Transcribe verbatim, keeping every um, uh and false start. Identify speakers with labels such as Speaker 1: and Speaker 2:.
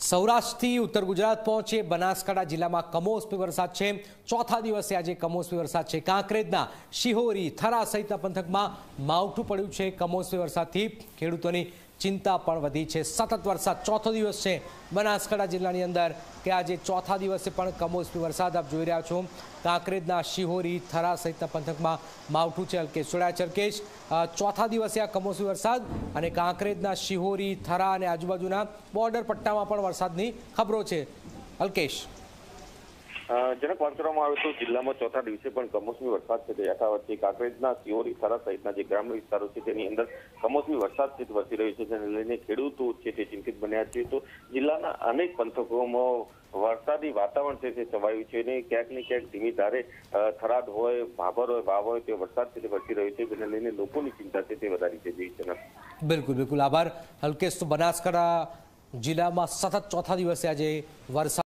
Speaker 1: સૌરાષ્ટ્રથી ઉત્તર ગુજરાત પહોંચે બનાસકાંઠા જિલ્લામાં કમોસમી વરસાદ છે। ચોથા દિવસે આજે કમોસમી વરસાદ છે। કાંકરેજના શિહોરી થરા સહિતના પંથકમાં માવઠું પડ્યું છે। કમોસમી વરસાદથી ખેડૂતોની ચિંતા પણ વધી છે। સતત વરસાદ ચોથો દિવસ છે બનાસકાંઠા જિલ્લાની અંદર કે આજે ચોથા દિવસે પણ કમોસમી વરસાદ આપ જોઈ રહ્યા છો। કાંકરેજના શિહોરી થરા સહિતના પંથકમાં માવઠું છે। અલ્કેશ જોડાયા। અલ્કેશ, ચોથા દિવસે આ કમોસમી વરસાદ અને કાંકરેજના શિહોરી થરા અને આજુબાજુના બોર્ડર પટ્ટામાં પણ વરસાદની ખબરો છે। અલ્કેશ,
Speaker 2: જનક વાત કરવામાં આવે તો જિલ્લામાં ચોથા દિવસે પણ કમોસમી વરસાદ છે તે યથાવત છે। કાંકરેજના શિહોરી થરા સહિતના જે ગ્રામ્ય વિસ્તારો છે તેની અંદર કમોસમી વરસાદ છે વરસી રહ્યો છે, જેને લઈને ખેડૂતો છે તે ચિંતિત બન્યા છે। તો જિલ્લાના અનેક પંથકોમાં વરસાદી વાતાવરણ છે તે છવાયું છે અને ક્યાંક ને ક્યાંક ધીમી ધારે થરાદ હોય, ભાભર હોય, ભાવ હોય તે વરસાદ છે તે વરસી રહ્યો છે, જેને લઈને લોકોની ચિંતા છે તે વધારી છે। જી જનક,
Speaker 1: બિલકુલ બિલકુલ આભાર અલ્કેશ। તો બનાસકાંઠા જિલ્લામાં સતત ચોથા દિવસે આજે વરસાદ